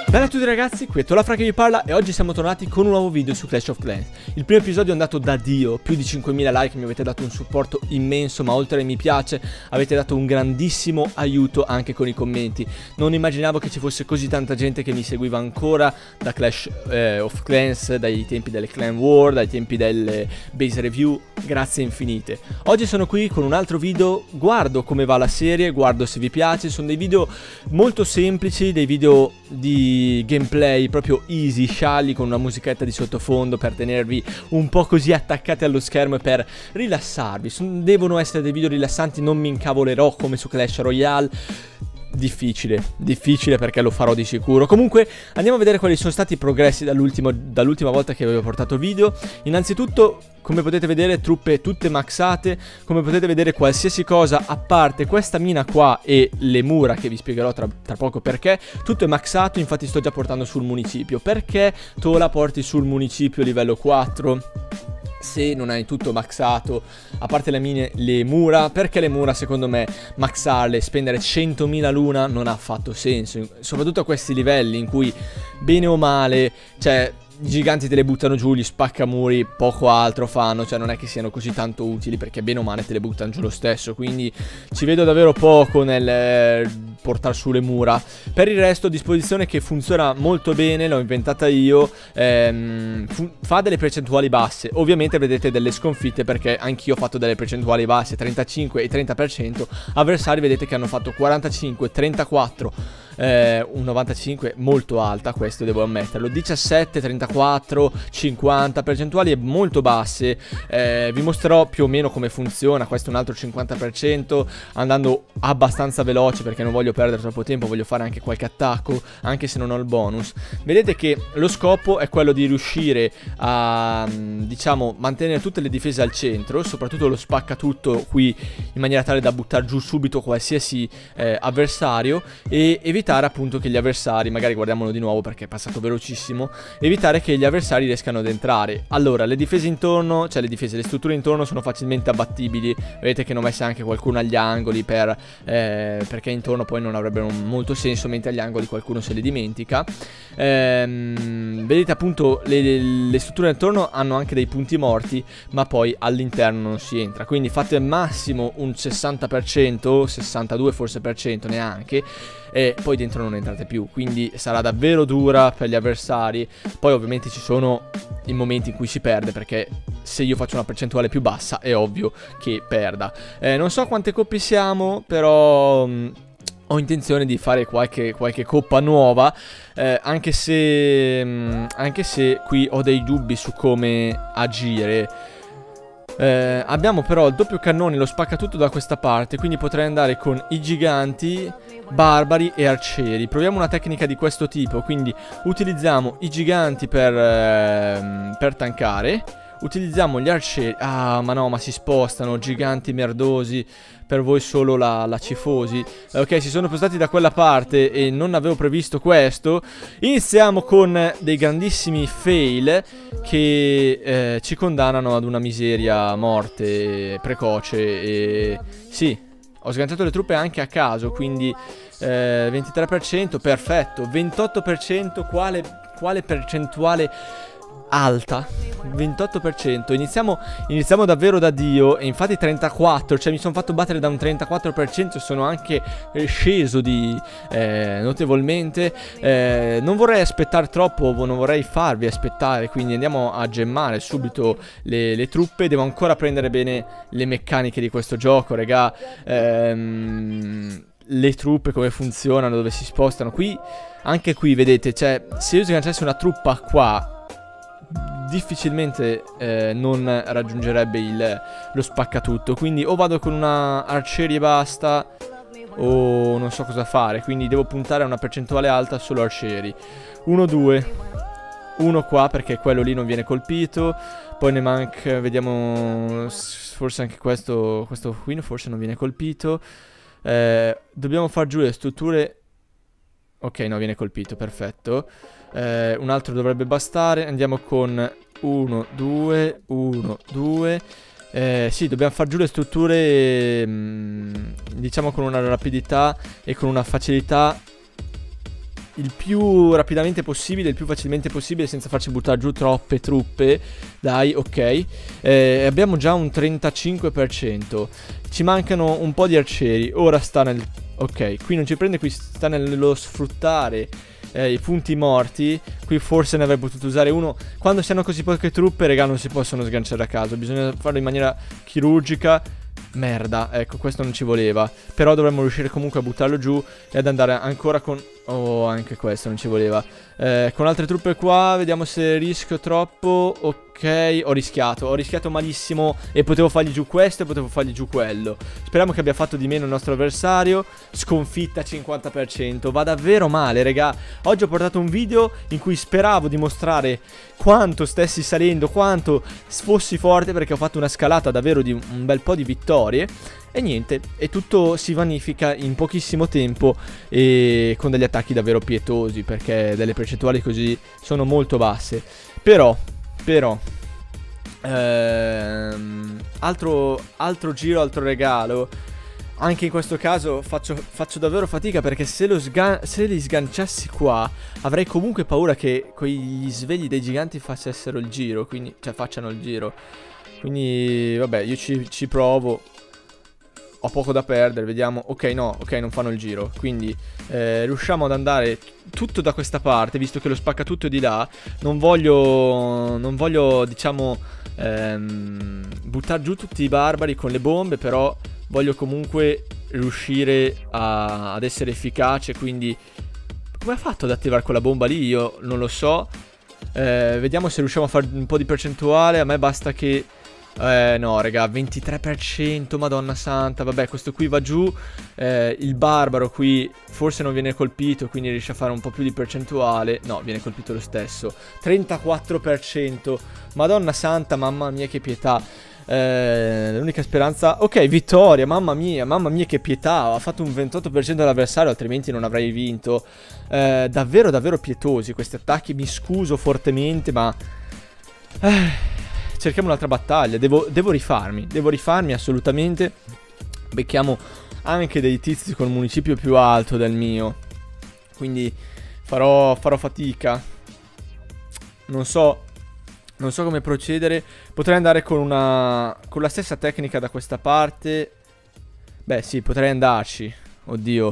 Bella a tutti ragazzi, qui è Tolafra che vi parla e oggi siamo tornati con un nuovo video su Clash of Clans. Il primo episodio è andato da Dio, più di 5.000 like, mi avete dato un supporto immenso, ma oltre ai mi piace avete dato un grandissimo aiuto anche con i commenti. Non immaginavo che ci fosse così tanta gente che mi seguiva ancora da Clash of Clans, dai tempi delle Clan War, dai tempi delle base review, grazie infinite. Oggi sono qui con un altro video, guardo come va la serie, guardo se vi piace, sono dei video molto semplici, dei video di gameplay proprio easy, scialli, con una musichetta di sottofondo per tenervi un po' così attaccati allo schermo e per rilassarvi. Devono essere dei video rilassanti, non mi incavolerò come su Clash Royale. Difficile perché lo farò di sicuro. Comunque andiamo a vedere quali sono stati i progressi dall'ultima volta che avevo portato video. Innanzitutto, come potete vedere, truppe tutte maxate. Come potete vedere, qualsiasi cosa a parte questa mina qua e le mura, che vi spiegherò tra poco perché, tutto è maxato. Infatti sto già portando sul municipio. Perché tu la porti sul municipio livello 4 se non hai tutto maxato, a parte le mine, le mura? Perché le mura, secondo me, maxarle, spendere 100.000 luna non ha affatto senso, soprattutto a questi livelli in cui bene o male, cioè, i giganti te le buttano giù, gli spaccamuri poco altro fanno, cioè non è che siano così tanto utili, perché bene o male te le buttano giù lo stesso. Quindi ci vedo davvero poco nel portare su le mura. Per il resto, disposizione che funziona molto bene, l'ho inventata io, fa delle percentuali basse. Ovviamente vedete delle sconfitte, perché anch'io ho fatto delle percentuali basse, 35 e 30%. Avversari vedete che hanno fatto 45, 34, un 95 molto alta, questo devo ammetterlo, 17, 34, 50, percentuali molto basse. Vi mostrerò più o meno come funziona. Questo è un altro 50%, andando abbastanza veloce perché non voglio perdere troppo tempo, voglio fare anche qualche attacco anche se non ho il bonus. Vedete che lo scopo è quello di riuscire a, diciamo, mantenere tutte le difese al centro, soprattutto lo spaccatutto qui, in maniera tale da buttare giù subito qualsiasi avversario, e evitare appunto che gli avversari, magari guardiamolo di nuovo perché è passato velocissimo, evitare che gli avversari riescano ad entrare. Allora, le difese intorno, cioè le strutture intorno sono facilmente abbattibili. Vedete che ne ho messa anche qualcuno agli angoli perché intorno poi non avrebbero molto senso, mentre agli angoli qualcuno se le dimentica. Vedete appunto le strutture intorno hanno anche dei punti morti, ma poi all'interno non si entra, quindi fate al massimo un 60%, 62 forse per cento neanche, e poi dentro non entrate più, quindi sarà davvero dura per gli avversari. Poi ovviamente ci sono i momenti in cui si perde, perché se io faccio una percentuale più bassa è ovvio che perda. Non so quante coppie siamo, però ho intenzione di fare qualche coppa nuova, anche se qui ho dei dubbi su come agire. Abbiamo però il doppio cannone, lo spaccatutto da questa parte, quindi potrei andare con i giganti, barbari e arcieri. Proviamo una tecnica di questo tipo, quindi utilizziamo i giganti per tankare, utilizziamo gli arcieri. Ah, ma no, ma si spostano, giganti merdosi. Per voi solo la cifosi. Ok, si sono spostati da quella parte e non avevo previsto questo. Iniziamo con dei grandissimi fail che ci condannano ad una miseria, morte precoce. E sì, ho sganciato le truppe anche a caso, quindi 23%, perfetto. 28%, quale percentuale alta, 28%. Iniziamo davvero da Dio. E infatti 34, cioè mi sono fatto battere da un 34%. Sono anche sceso notevolmente. Non vorrei aspettare troppo, non vorrei farvi aspettare, quindi andiamo a gemmare subito le truppe. Devo ancora prendere bene le meccaniche di questo gioco, raga. Le truppe come funzionano, dove si spostano. Qui, anche qui vedete, cioè se io sganciassi una truppa qua, difficilmente non raggiungerebbe lo spaccatutto. Quindi o vado con una arcieri e basta, o non so cosa fare. Quindi devo puntare a una percentuale alta solo arcieri. 1, 2, 1 qua perché quello lì non viene colpito. Poi ne manca, vediamo, forse anche questo qui forse non viene colpito. Dobbiamo far giù le strutture. Ok, no, viene colpito, perfetto. Un altro dovrebbe bastare. Andiamo con 1, 2, 1, 2. Sì, dobbiamo far giù le strutture, diciamo con una rapidità e con una facilità il più rapidamente possibile, il più facilmente possibile, senza farci buttare giù troppe truppe. Dai, ok. Abbiamo già un 35%. Ci mancano un po' di arcieri. Ora sta nel... Ok, qui non ci prende, qui sta nello sfruttare i punti morti. Qui forse ne avrei potuto usare uno. Quando si hanno così poche truppe, raga, non si possono sganciare a caso. Bisogna farlo in maniera chirurgica. Merda, ecco, questo non ci voleva. Però dovremmo riuscire comunque a buttarlo giù e ad andare ancora con... Oh, anche questo non ci voleva. Con altre truppe qua, vediamo se rischio troppo. Ok, ho rischiato malissimo. E potevo fargli giù questo e potevo fargli giù quello. Speriamo che abbia fatto di meno il nostro avversario. Sconfitta 50%. Va davvero male, raga. Oggi ho portato un video in cui speravo di mostrare quanto stessi salendo, quanto fossi forte, perché ho fatto una scalata davvero di un bel po' di vittorie. E niente, e tutto si vanifica in pochissimo tempo e con degli attacchi davvero pietosi, perché delle percentuali così sono molto basse. Però altro giro, altro regalo. Anche in questo caso faccio davvero fatica, perché se li sganciassi qua avrei comunque paura che quegli svegli dei giganti facessero il giro, quindi, cioè facciano il giro. Quindi vabbè, io ci provo. Ho poco da perdere, vediamo. Ok, no, ok, non fanno il giro. Quindi riusciamo ad andare tutto da questa parte, visto che lo spaccatutto è di là. Non voglio, diciamo, buttare giù tutti i barbari con le bombe, però voglio comunque riuscire ad essere efficace. Quindi come ha fatto ad attivare quella bomba lì? Io non lo so. Vediamo se riusciamo a fare un po' di percentuale. A me basta che... no, raga, 23%, madonna santa. Vabbè, questo qui va giù. Il barbaro qui forse non viene colpito, quindi riesce a fare un po' più di percentuale. No, viene colpito lo stesso. 34%. Madonna santa, mamma mia che pietà. L'unica speranza... Ok, vittoria, mamma mia che pietà. Ha fatto un 28% dell'avversario, altrimenti non avrei vinto. Davvero, davvero pietosi questi attacchi. Mi scuso fortemente, ma... cerchiamo un'altra battaglia. Devo rifarmi assolutamente. Becchiamo anche dei tizi con un municipio più alto del mio, quindi farò fatica. Non so come procedere. Potrei andare con la stessa tecnica da questa parte. Beh sì, potrei andarci. Oddio,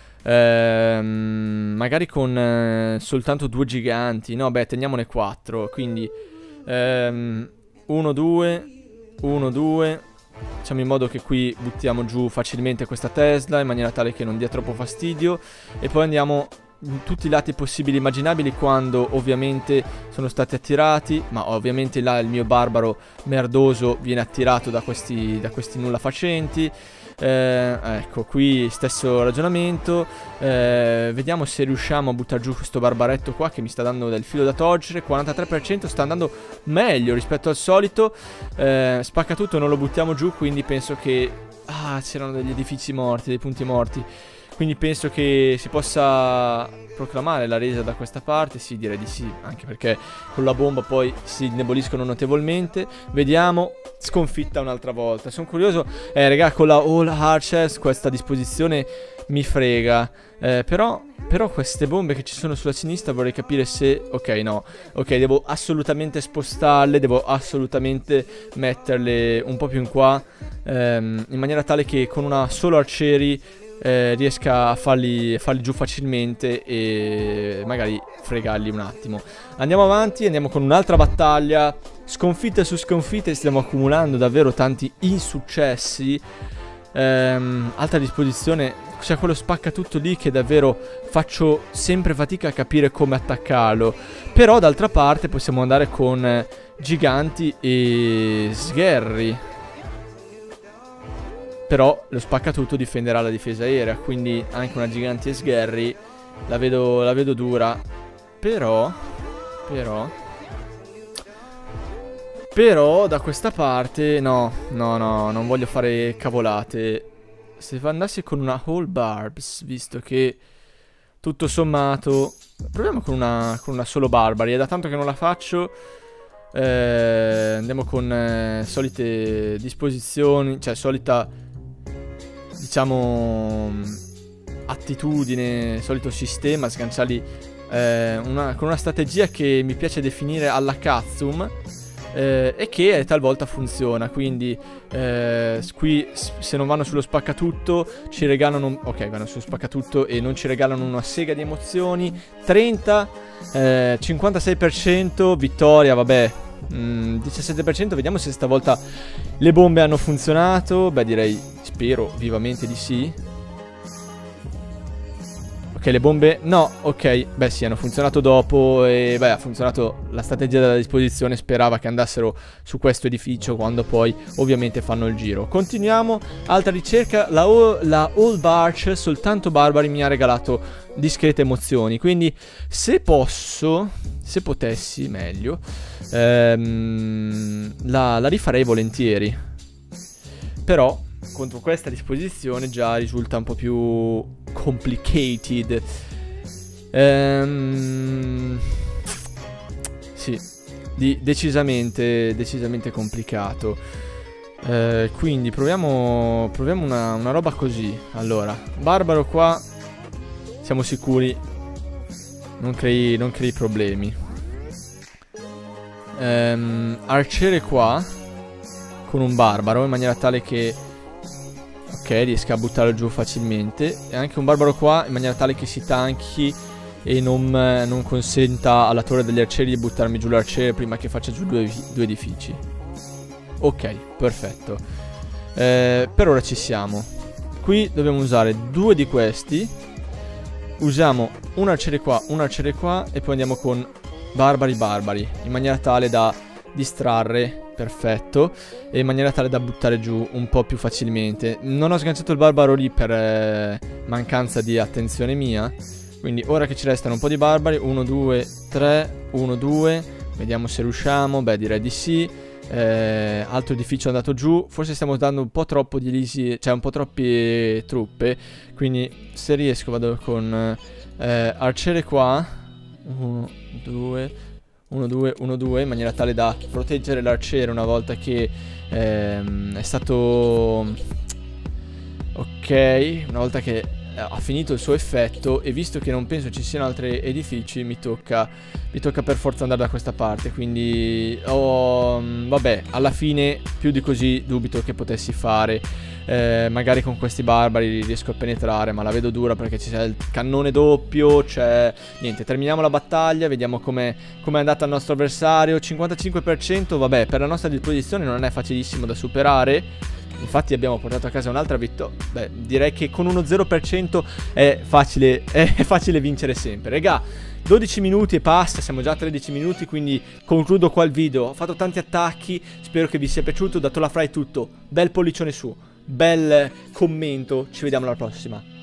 magari con soltanto 2 giganti. No, beh, teniamone 4. Quindi 1, 2, 1, 2. Facciamo in modo che qui buttiamo giù facilmente questa Tesla, in maniera tale che non dia troppo fastidio. E poi andiamo in tutti i lati possibili e immaginabili, quando ovviamente sono stati attirati. Ma ovviamente là il mio barbaro merdoso viene attirato da questi nulla facenti. Ecco, qui stesso ragionamento. Vediamo se riusciamo a buttare giù questo barbaretto qua, che mi sta dando del filo da torcere. 43%, sta andando meglio rispetto al solito. Spaccatutto non lo buttiamo giù, quindi penso che... Ah, c'erano degli edifici morti, dei punti morti. Quindi penso che si possa proclamare la resa da questa parte. Sì, direi di sì, anche perché con la bomba poi si indeboliscono notevolmente. Vediamo. Sconfitta un'altra volta. Sono curioso. Raga, con la All Archers questa disposizione mi frega. Però queste bombe che ci sono sulla sinistra vorrei capire se... Ok, no. Ok, devo assolutamente spostarle. Devo assolutamente metterle un po' più in qua, in maniera tale che con una solo arcieri riesca a farli giù facilmente e magari fregarli un attimo. Andiamo avanti, andiamo con un'altra battaglia. Sconfitte su sconfitte, stiamo accumulando davvero tanti insuccessi. Altra disposizione, c'è quello spaccatutto lì che davvero faccio sempre fatica a capire come attaccarlo. Però d'altra parte possiamo andare con giganti e sgherri. Però lo spaccatutto difenderà la difesa aerea, quindi anche una giganti e sgherri la vedo dura. Però da questa parte no, non voglio fare cavolate. Se andassi con una Whole Barbs, visto che tutto sommato... Proviamo con una solo Barbari, è da tanto che non la faccio. Andiamo con solite disposizioni, cioè solita, diciamo, attitudine, solito sistema, sganciarli con una strategia che mi piace definire alla Katsum, e che talvolta funziona. Quindi qui se non vanno sullo spaccatutto ci regalano, ok, vanno sullo spaccatutto e non ci regalano una sega di emozioni. 30, 56% vittoria, vabbè, 17%. Vediamo se stavolta le bombe hanno funzionato. Beh, direi, spero vivamente di sì. Ok, le bombe no, ok, beh sì, hanno funzionato dopo e beh, ha funzionato la strategia della disposizione, sperava che andassero su questo edificio quando poi ovviamente fanno il giro. Continuiamo, altra ricerca, la All Barch, soltanto barbari, mi ha regalato discrete emozioni, quindi se posso, se potessi meglio, la rifarei volentieri, però contro questa disposizione già risulta un po' più complicated. Sì, decisamente complicato. Quindi proviamo una roba così. Allora, barbaro qua, siamo sicuri non crei problemi. Arciere qua con un barbaro, in maniera tale che ok, riesca a buttarlo giù facilmente. E anche un barbaro qua, in maniera tale che si tanchi e non consenta alla torre degli arcieri di buttarmi giù l'arciere prima che faccia giù due edifici. Ok, perfetto. Per ora ci siamo. Qui dobbiamo usare due di questi. Usiamo un arciere qua e poi andiamo con barbari, in maniera tale da distrarre. Perfetto. E in maniera tale da buttare giù un po' più facilmente. Non ho sganciato il barbaro lì per mancanza di attenzione mia. Quindi ora che ci restano un po' di barbari, 1, 2, 3, 1, 2. Vediamo se riusciamo. Beh, direi di sì. Altro edificio è andato giù. Forse stiamo dando un po' troppo di lisi, cioè un po' troppe truppe. Quindi se riesco vado con arciere qua. 1, 2, 1, 2, 1, 2, in maniera tale da proteggere l'arciere una volta che è stato ok, una volta che ha finito il suo effetto. E visto che non penso ci siano altri edifici, mi tocca per forza andare da questa parte. Quindi vabbè, alla fine più di così dubito che potessi fare. Magari con questi barbari riesco a penetrare, ma la vedo dura perché c'è il cannone doppio. C'è niente, terminiamo la battaglia, vediamo com'è andata il nostro avversario. 55%, vabbè, per la nostra disposizione non è facilissimo da superare. Infatti abbiamo portato a casa un'altra vittoria. Beh, direi che con uno 0% è facile vincere sempre. Regà, 12 minuti e passa, siamo già a 13 minuti, quindi concludo qua il video. Ho fatto tanti attacchi, spero che vi sia piaciuto. Da Tolafra è tutto, bel pollicione su, bel commento, ci vediamo alla prossima.